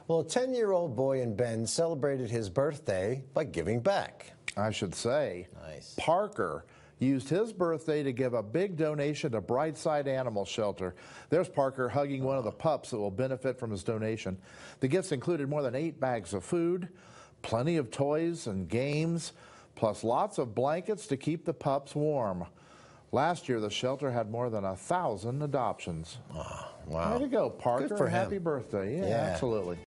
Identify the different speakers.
Speaker 1: Well, a 10-year-old boy in Bend celebrated his birthday by giving back.
Speaker 2: I should say.
Speaker 1: Nice.
Speaker 2: Parker used his birthday to give a big donation to BrightSide Animal Center. There's Parker hugging one of the pups that will benefit from his donation. The gifts included more than 8 bags of food, plenty of toys and games, plus lots of blankets to keep the pups warm. Last year, the shelter had more than 1,000 adoptions.
Speaker 1: Oh, wow.
Speaker 2: Way to go, Parker.
Speaker 1: Good for him.
Speaker 2: Happy birthday. Yeah, absolutely.